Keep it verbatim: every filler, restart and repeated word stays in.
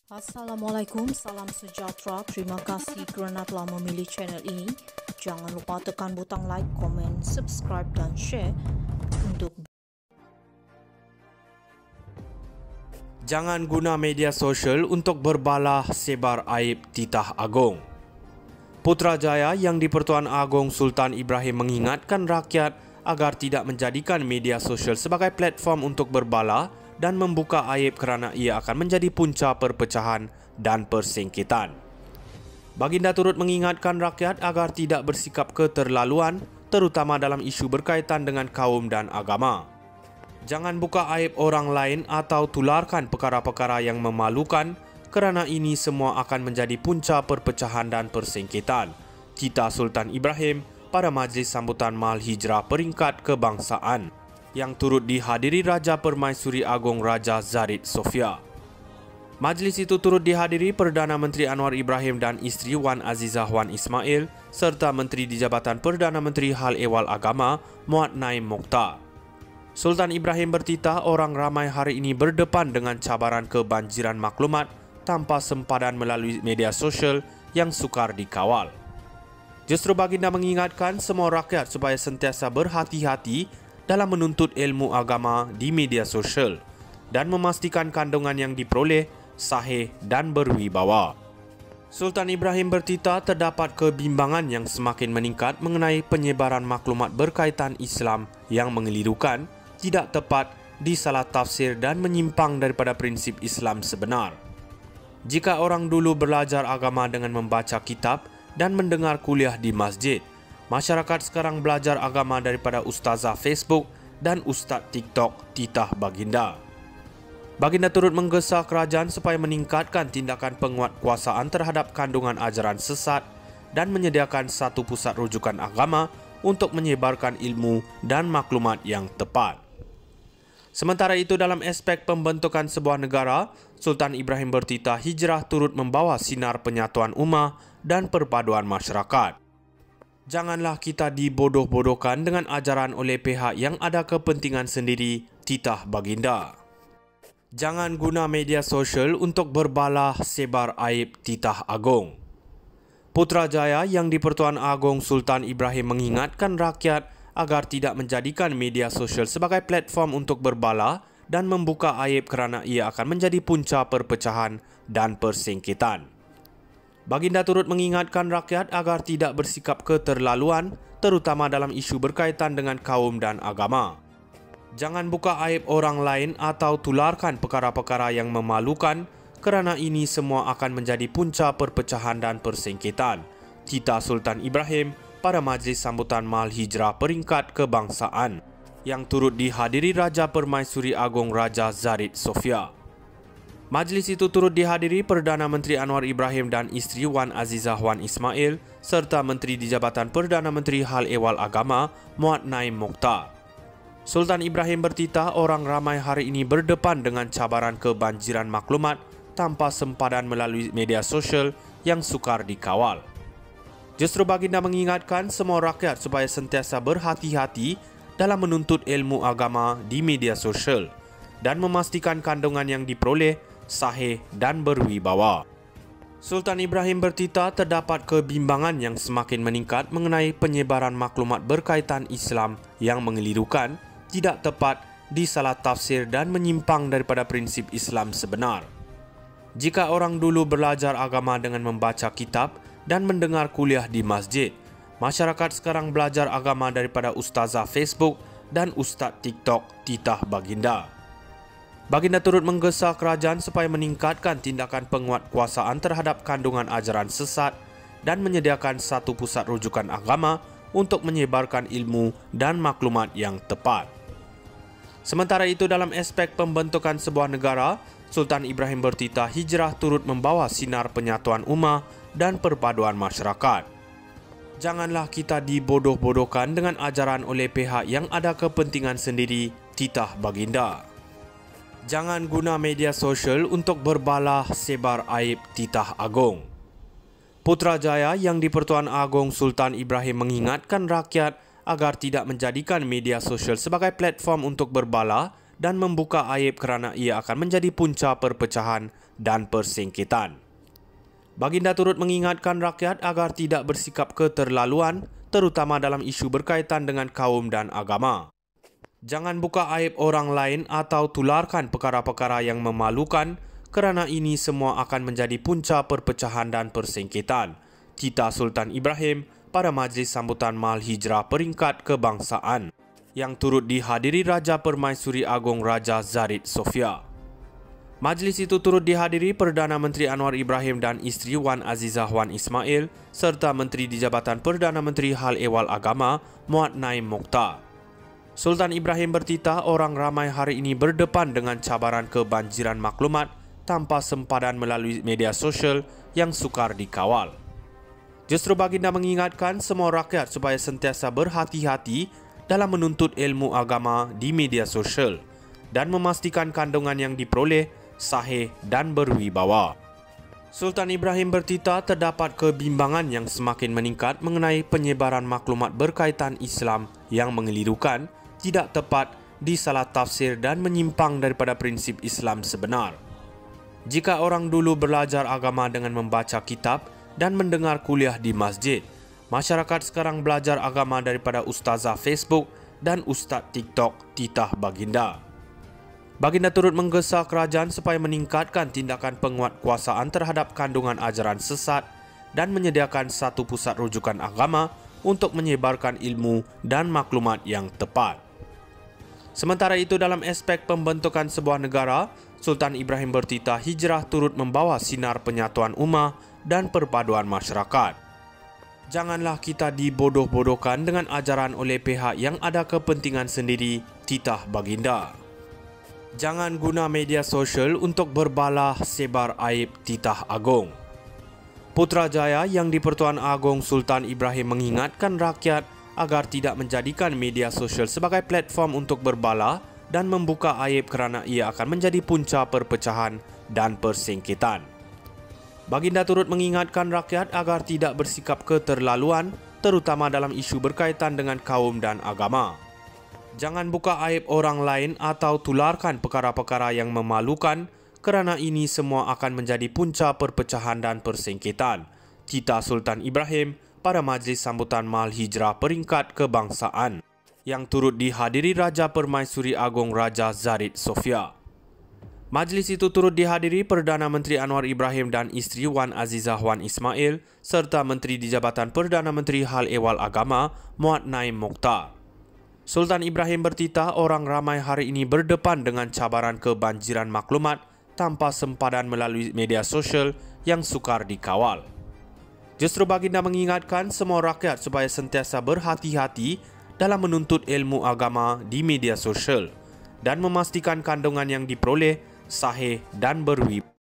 Assalamualaikum, salam sejahtera. Terima kasih kerana telah memilih channel ini. Jangan lupa tekan butang like, komen, subscribe dan share untuk Jangan guna media sosial untuk berbalah sebar aib titah agung. Putrajaya Yang di-Pertuan Agong Sultan Ibrahim mengingatkan rakyat agar tidak menjadikan media sosial sebagai platform untuk berbalah dan membuka aib kerana ia akan menjadi punca perpecahan dan persengketan. Baginda turut mengingatkan rakyat agar tidak bersikap keterlaluan, terutama dalam isu berkaitan dengan kaum dan agama. Jangan buka aib orang lain atau tularkan perkara-perkara yang memalukan kerana ini semua akan menjadi punca perpecahan dan persengketan. Cita Sultan Ibrahim pada Majlis Sambutan Mahal Hijrah Peringkat Kebangsaan yang turut dihadiri Raja Permaisuri Agong Raja Zarid Sofia. Majlis itu turut dihadiri Perdana Menteri Anwar Ibrahim dan isteri Wan Azizah Wan Ismail serta Menteri di Jabatan Perdana Menteri Hal Ehwal Agama Muhammad Naim Mokhtar. Sultan Ibrahim bertitah orang ramai hari ini berdepan dengan cabaran kebanjiran maklumat tanpa sempadan melalui media sosial yang sukar dikawal. Justru baginda mengingatkan semua rakyat supaya sentiasa berhati-hati dalam menuntut ilmu agama di media sosial dan memastikan kandungan yang diperoleh sahih dan berwibawa. Sultan Ibrahim bertitah terdapat kebimbangan yang semakin meningkat mengenai penyebaran maklumat berkaitan Islam yang mengelirukan, tidak tepat, disalah tafsir dan menyimpang daripada prinsip Islam sebenar. Jika orang dulu belajar agama dengan membaca kitab dan mendengar kuliah di masjid, masyarakat sekarang belajar agama daripada ustazah Facebook dan ustaz TikTok titah baginda. Baginda turut menggesa kerajaan supaya meningkatkan tindakan penguatkuasaan terhadap kandungan ajaran sesat dan menyediakan satu pusat rujukan agama untuk menyebarkan ilmu dan maklumat yang tepat. Sementara itu, dalam aspek pembentukan sebuah negara, Sultan Ibrahim bertitah hijrah turut membawa sinar penyatuan ummah dan perpaduan masyarakat. Janganlah kita dibodoh-bodohkan dengan ajaran oleh pihak yang ada kepentingan sendiri, titah baginda. Jangan guna media sosial untuk berbalah sebar aib titah agung. Putrajaya Yang di-Pertuan Agong Sultan Ibrahim mengingatkan rakyat agar tidak menjadikan media sosial sebagai platform untuk berbalah dan membuka aib kerana ia akan menjadi punca perpecahan dan persengketan. Baginda turut mengingatkan rakyat agar tidak bersikap keterlaluan, terutama dalam isu berkaitan dengan kaum dan agama. Jangan buka aib orang lain atau tularkan perkara-perkara yang memalukan kerana ini semua akan menjadi punca perpecahan dan persengketan. Cita Sultan Ibrahim pada Majlis Sambutan Mahal Hijrah Peringkat Kebangsaan yang turut dihadiri Raja Permaisuri Agong Raja Zarid Sofia. Majlis itu turut dihadiri Perdana Menteri Anwar Ibrahim dan isteri Wan Azizah Wan Ismail serta Menteri di Jabatan Perdana Menteri Hal Ehwal Agama Muhammad Naim Mokhtar. Sultan Ibrahim bertitah orang ramai hari ini berdepan dengan cabaran kebanjiran maklumat tanpa sempadan melalui media sosial yang sukar dikawal. Justru baginda mengingatkan semua rakyat supaya sentiasa berhati-hati dalam menuntut ilmu agama di media sosial dan memastikan kandungan yang diperoleh sahih dan berwibawa. Sultan Ibrahim bertitah terdapat kebimbangan yang semakin meningkat mengenai penyebaran maklumat berkaitan Islam yang mengelirukan, tidak tepat, disalah tafsir dan menyimpang daripada prinsip Islam sebenar. Jika orang dulu belajar agama dengan membaca kitab dan mendengar kuliah di masjid, masyarakat sekarang belajar agama daripada ustazah Facebook dan ustaz TikTok titah baginda. Baginda turut menggesa kerajaan supaya meningkatkan tindakan penguatkuasaan terhadap kandungan ajaran sesat dan menyediakan satu pusat rujukan agama untuk menyebarkan ilmu dan maklumat yang tepat. Sementara itu, dalam aspek pembentukan sebuah negara, Sultan Ibrahim bertitah hijrah turut membawa sinar penyatuan ummah dan perpaduan masyarakat. Janganlah kita dibodoh-bodohkan dengan ajaran oleh pihak yang ada kepentingan sendiri, titah baginda. Jangan guna media sosial untuk berbalah sebar aib titah agung. Putrajaya Yang di-Pertuan Agong Sultan Ibrahim mengingatkan rakyat agar tidak menjadikan media sosial sebagai platform untuk berbalah dan membuka aib kerana ia akan menjadi punca perpecahan dan persengketaan. Baginda turut mengingatkan rakyat agar tidak bersikap keterlaluan, terutama dalam isu berkaitan dengan kaum dan agama. Jangan buka aib orang lain atau tularkan perkara-perkara yang memalukan, kerana ini semua akan menjadi punca perpecahan dan persengketaan. Titah Sultan Ibrahim pada Majlis Sambutan Mahal Hijrah Peringkat Kebangsaan yang turut dihadiri Raja Permaisuri Agong Raja Zarid Sofia. Majlis itu turut dihadiri Perdana Menteri Anwar Ibrahim dan isteri Wan Azizah Wan Ismail serta Menteri di Jabatan Perdana Menteri Hal Ehwal Agama Muhammad Naim Mokhtar. Sultan Ibrahim bertitah orang ramai hari ini berdepan dengan cabaran kebanjiran maklumat tanpa sempadan melalui media sosial yang sukar dikawal. Justru baginda mengingatkan semua rakyat supaya sentiasa berhati-hati dalam menuntut ilmu agama di media sosial dan memastikan kandungan yang diperoleh sahih dan berwibawa. Sultan Ibrahim bertitah terdapat kebimbangan yang semakin meningkat mengenai penyebaran maklumat berkaitan Islam yang mengelirukan, tidak tepat, disalah tafsir dan menyimpang daripada prinsip Islam sebenar. Jika orang dulu belajar agama dengan membaca kitab dan mendengar kuliah di masjid, masyarakat sekarang belajar agama daripada ustazah Facebook dan ustaz TikTok titah baginda. Baginda turut menggesa kerajaan supaya meningkatkan tindakan penguatkuasaan terhadap kandungan ajaran sesat dan menyediakan satu pusat rujukan agama untuk menyebarkan ilmu dan maklumat yang tepat. Sementara itu, dalam aspek pembentukan sebuah negara, Sultan Ibrahim bertitah hijrah turut membawa sinar penyatuan ummah dan perpaduan masyarakat. Janganlah kita dibodoh-bodohkan dengan ajaran oleh pihak yang ada kepentingan sendiri, titah baginda. Jangan guna media sosial untuk berbalah sebar aib titah Agong. Putrajaya yang di-Pertuan Agong Sultan Ibrahim mengingatkan rakyat agar tidak menjadikan media sosial sebagai platform untuk berbalah dan membuka aib kerana ia akan menjadi punca perpecahan dan persengketaan. Baginda turut mengingatkan rakyat agar tidak bersikap keterlaluan, terutama dalam isu berkaitan dengan kaum dan agama. Jangan buka aib orang lain atau tularkan perkara-perkara yang memalukan, kerana ini semua akan menjadi punca perpecahan dan persengketaan. Titah Sultan Ibrahim pada Majlis Sambutan Mahal Hijrah Peringkat Kebangsaan yang turut dihadiri Raja Permaisuri Agong Raja Zarid Sofia. Majlis itu turut dihadiri Perdana Menteri Anwar Ibrahim dan isteri Wan Azizah Wan Ismail serta Menteri di Jabatan Perdana Menteri Hal Ehwal Agama Muhammad Naim Mokhtar. Sultan Ibrahim bertitah orang ramai hari ini berdepan dengan cabaran kebanjiran maklumat tanpa sempadan melalui media sosial yang sukar dikawal. Justru baginda mengingatkan semua rakyat supaya sentiasa berhati-hati dalam menuntut ilmu agama di media sosial dan memastikan kandungan yang diperoleh sahih dan berwibawa.